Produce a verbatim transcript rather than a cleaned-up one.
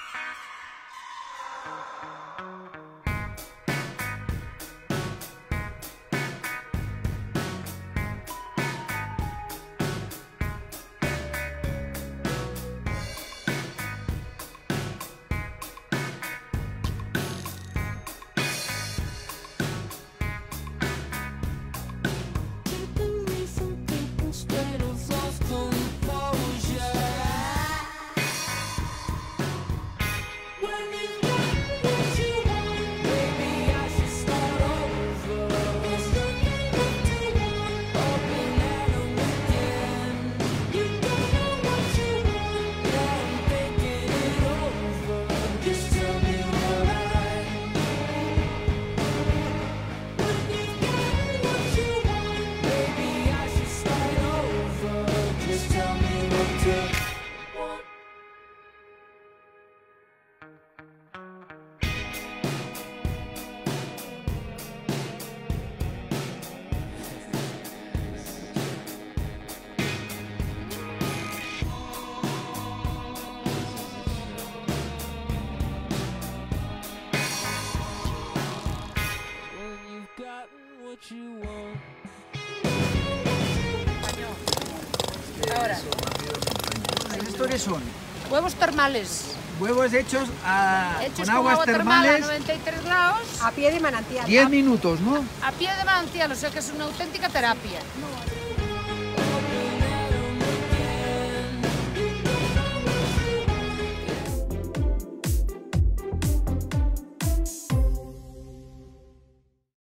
Ahora. ¿Estos historias son? Huevos termales. Huevos hechos, a, Hechos con con aguas agua termal termales. a noventa y tres grados. A pie de manantial. diez minutos, ¿no? A pie de manantial, o sea que es una auténtica terapia.